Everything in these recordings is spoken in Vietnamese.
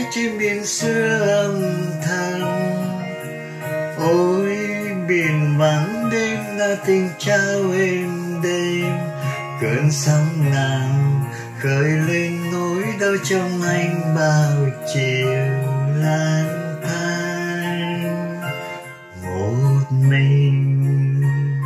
trên biển xưa âm thầm. Ôi biển vắng đêm là tình trao êm đêm, cơn sóng nào khơi lên nỗi đau trong anh bao chiều lang thang một mình.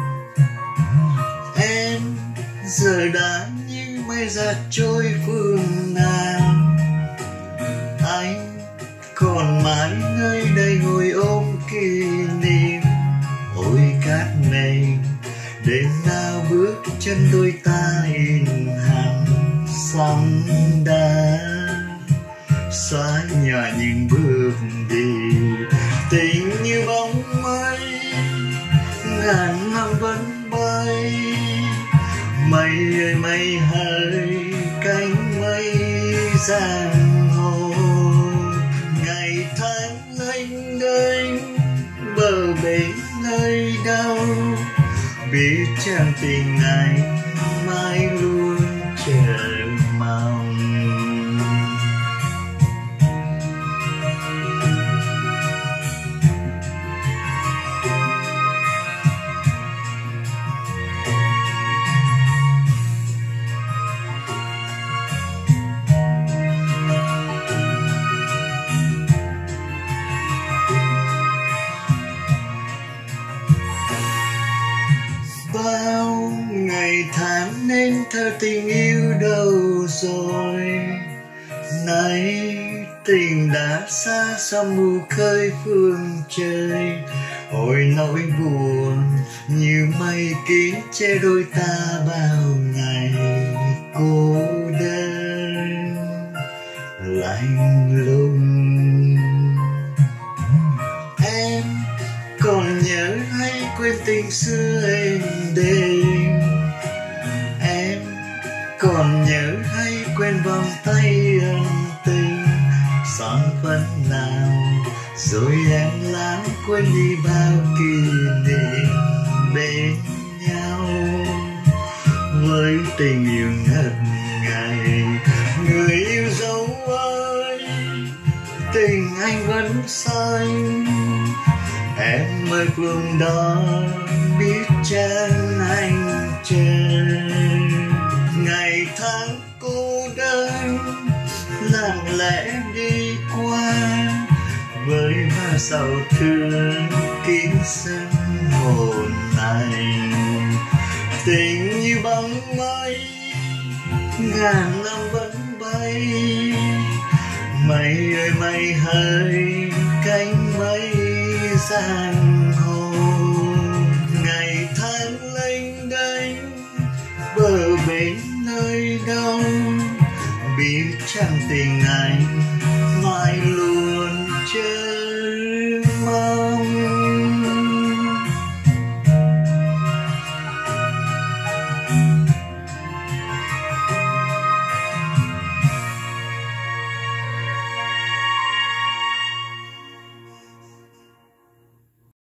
Em giờ đã như mây giạt trôi phương nào, anh còn mãi nơi đây ngồi ôm kỷ niệm. Ôi cát này đêm nào bước chân đôi ta in hằn sóng đá, xóa nhòa những bước đi tình như bóng mây, ngàn năm vẫn bay. Mây ơi mây hỡi cánh mây giang hồ, ngày tháng lênh đênh bờ bến nơi đâu, biết chăng tình anh mãi luôn chờ mong. Bao ngày tháng nên thơ tình yêu đâu rồi, nay tình đã xa xăm mù khơi phương trời. Ôi nỗi buồn như mây kín che đôi ta bao ngày cô đơn lạnh lùng. Em còn nhớ hay quên tình xưa êm đêm, em còn nhớ hay quên vòng tay ân tình. Son phấn nào rồi em lãng quên đi bao kỷ niệm bên nhau, với tình yêu ngất ngây. Người yêu dấu ơi tình anh vẫn xanh, em ơi phương đó biết chăng anh chờ. Ngày tháng cô đơn lặng lẽ đi qua, với bao sầu thương kín sân hồn anh. Tình như bóng mây ngàn năm vẫn bay, mây ơi mây hỡi cánh mây giang hồ, ngày tháng lênh đênh bờ bến nơi đâu, biết chăng tình anh mãi luôn chờ.